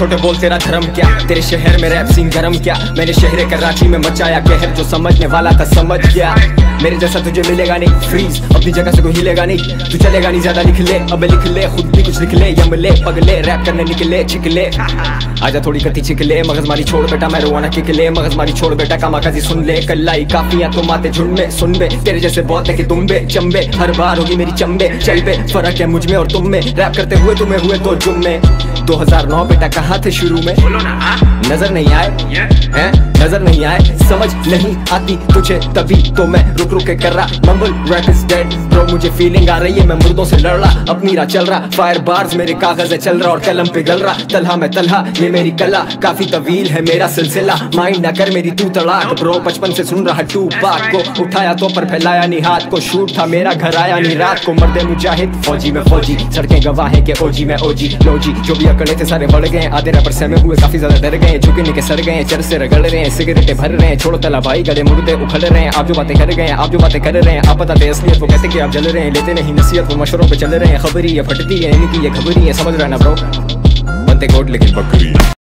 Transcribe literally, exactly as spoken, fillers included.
छोटे बोल तेरा धर्म क्या, तेरे शहर में रैप सीन गरम क्या। मैंने शहर कराची में मचाया कहर, जो समझने वाला था समझ गया। मेरे जैसा तुझे मिलेगा नहीं, फ्रीज अपनी जगह से कोई हिलेगा नहीं। तू चलेगा नहीं ज्यादा लिख ले, अब लिख ले खुद भी कुछ लिख ले। यमले पगले रैप करने निकले छिकले, आजा थोड़ी कति छिकले। मगज मारी छोड़ बेटा मैं रोवाना किकले, मगज मारी छोड़ बेटा कामाकाजी सुन ले। कल्लाई काफियां तो माते झुंड में सुन बे, तेरे जैसे बहुत है कि तुम बे चंबे। हर बार होगी मेरी चंबे चल बे, फर्क है मुझ में और तुम में। रैप करते हुए तुम्हें हुए तो जुम में। दो हज़ार नौ बेटा कहाँ थे शुरू में, नजर नहीं आए हैं, नजर नहीं आए। समझ नहीं आती तुझे तभी तो मैं रुक रुक के कर रहा mumble. Rap is dead bro, मुझे फीलिंग आ रही है मैं मुर्दों से लड़ रहा। अपनी राह चल रहा, फायर बार्स मेरे कागज है चल रहा और कलम पिघल रहा। तलहा मैं तलहा ये मेरी कला, काफी तवील है मेरा सिलसिला। माइंड ना कर मेरी तू तड़ाक ब्रो, बचपन से सुन रहा टू पाक को। उठाया तो पर फैलाया नहीं हाथ को, शूट था मेरा घर आया नहीं रात को। मर्दे मुजाहिद फौजी में फौजी, सड़कें गवाह है के ओजी में ओजी लोजी। जो भी अकड़े थे सारे बढ़ गए, आधे रैपर सहमे हुए काफी ज्यादा डर गए। झुकने के सर गए, चर से रगड़ रहे हैं, सिगरेटें भर रहे हैं। छोड़ो तला भाई गले मुर्दे उखड़ रहे हैं। आप जो बातें कर गए हैं, आप जो बातें कर रहे हैं, आप बताते असलियत वो कहते कि आप जल रहे हैं। लेते नहीं नसीहत वो मशवरों पे चल रहे हैं। खबरी ये फटती है इनकी ये खबरी है, समझ रहा ना ब्रो। बनते कोट लेकिन बकरी।